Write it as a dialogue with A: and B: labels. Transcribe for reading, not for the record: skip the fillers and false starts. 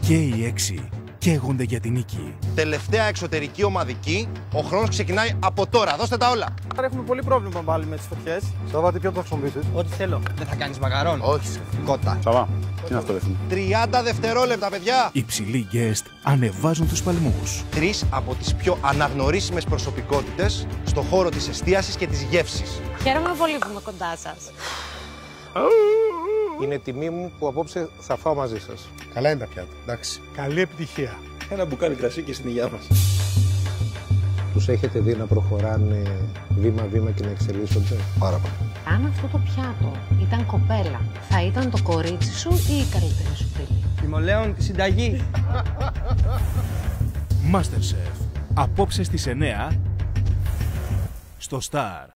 A: Και οι 6 καίγονται για την νίκη.
B: Τελευταία εξωτερική ομαδική. Ο χρόνος ξεκινάει από τώρα. Δώστε τα όλα.
C: Άρα έχουμε πολύ πρόβλημα πάλι με τις φωτιές. Σαββάτη, ποιο θα χρησιμοποιήσεις?
D: Ό,τι θέλω. Δεν θα κάνεις μαγαρόν?
B: Όχι, σε κότα.
E: Σαββά, τι είναι αυτό, ρε φίλε?
B: 30 δευτερόλεπτα, παιδιά.
A: Οι ψηλοί guest ανεβάζουν τους παλμούς.
B: 3 από τις πιο αναγνωρίσιμες προσωπικότητες στον χώρο της εστίασης και της γεύσης.
F: Χαίρομαι πολύ που είμαι κοντά σας.
B: Είναι τιμή μου που απόψε θα φάω μαζί σας.
G: Καλά είναι τα πιάτα, εντάξει.
C: Καλή επιτυχία.
E: Ένα μπουκάλι κρασί και στην υγειά μας.
G: Τους έχετε δει να προχωράνε βήμα-βήμα και να εξελίσσονται?
B: Πάρα πολύ.
F: Αν αυτό το πιάτο ήταν κοπέλα, θα ήταν το κορίτσι σου ή η καλύτερη σου φίλη?
D: Τιμολέων τη συνταγή.
A: Masterchef. Απόψε στις 9 στο Star.